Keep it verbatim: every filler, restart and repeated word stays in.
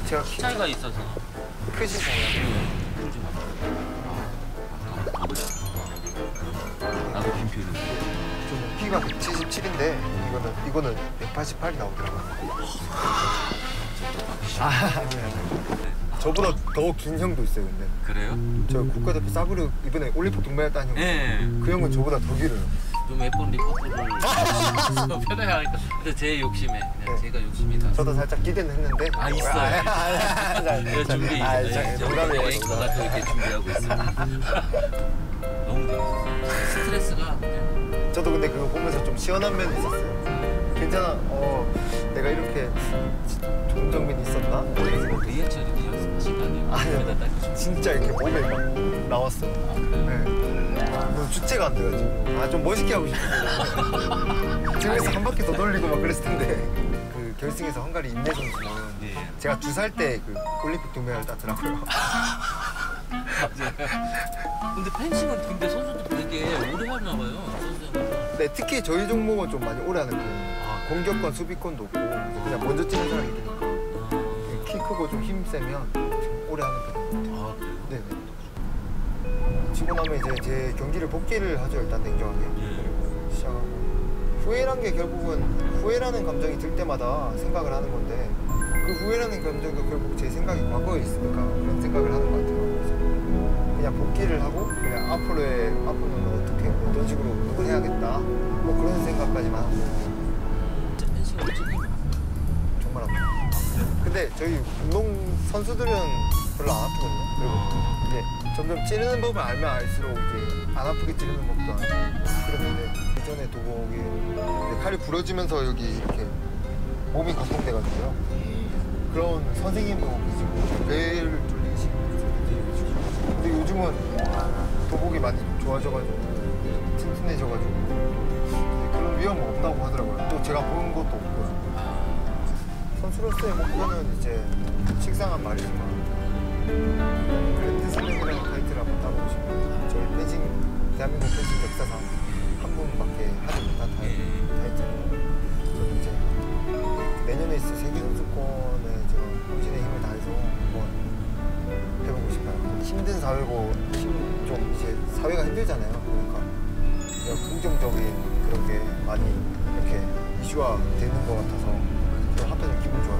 제가 키 차이가 있어서. 크시잖아요. 크지 마. 나도 빈표는. 좀 키가 백칠십칠인데 이거는 이거는 백팔십팔이 나오더라고요. 아, 아니야. 저보다 더 긴 형도 있어요, 근데. 그래요? 저 국가대표 싸구려 이번에 올림픽 동메달 딴 형. 네. 그 형은 저보다 더 길어요. 좀 예쁜 리포트를 편하게 하니까. 근데 제 욕심에 그냥 네. 제가 욕심이 나. 저도 살짝 기대는 했는데. 아 있어요. 네, 준비. 영감의 앵커가 또 이렇게 준비하고 있습니다. 너무 재밌었어요. 스트레스가 그냥. 저도 근데 그거 보면서 좀 시원한 면이 있었어요. 괜찮아. 어, 내가 이렇게 좋은 장면이 있었나? 리액션이 연습하신 거 아니에요? 아니요. 진짜 이렇게 몸에 막 나왔어요. 아, 그래요? 네. 너무 주체가 안 돼가지고. 아, 좀 멋있게 하고 싶었어요. 집에서 한 바퀴 더 돌리고 막 그랬을 텐데. 그 결승에서 헝가리 임내 선수는 예. 제가 두 살 때 그 올림픽 동메달 땄더라고요. 근데 펜싱은 근데 선수들 되게 오래 하나 봐요. 선수들. 네, 특히 저희 종목은 좀 많이 오래 하는 편이에요. 아, 공격권, 수비권도 없고 그냥 먼저 뛰는 사람이 되니까 키 크고 좀 힘 세면 좀 오래 하는 편이에요. 아, 그래요? 네네. 치고 나면 이제 제 경기를 복귀를 하죠, 일단 냉정하게. 예. 그리고 시작하고 후회란 게 결국은 후회라는 감정이 들 때마다 생각을 하는 건데 그 후회라는 감정도 결국 제 생각이 과거에 있으니까 그런 생각을 하는 것 같아요. 그래서 그냥 복귀를 하고 그냥 앞으로의 앞으로는 어떻게 어떤 식으로 누굴 해야겠다 뭐 그런 생각까지만 하고. 펜싱 어떻게 정말 아파요. 근데 저희 운동 선수들은 별로 안 아프거든요. 그리고 이제 점점 찌르는 법을 알면 알수록 이게 안 아프게 찌르는 법도 알고 그랬는데 예전에 도복이 칼이 부러지면서 여기 이렇게 몸이 가동돼가지고요. 그런 선생님도 계시고 배를 뚫리신 선생님도 계시고 근데 요즘은 도복이 많이 좋아져가지고 튼튼해져가지고 그런 위험은 없다고 하더라고요. 또 제가 본 것도 없고요. 선수로서의 목표는 이제 식상한 말이지만 그랜드 슬램이라는 타이틀을 한번 따보고 싶어요. 저희 펜싱, 대한민국 펜싱 역사상 한 분밖에 하지 못한 타이틀을 저는 이제 내년에 있을 세계선수권에 제가 본신의 힘을 다해서 한번 해보고 싶어요. 힘든 사회고 힘 좀 이제 사회가 힘들잖아요. 그러니까 긍정적인 그런 게 많이 이렇게 이슈화 되는 것 같아서 한편으로 기분 좋아요.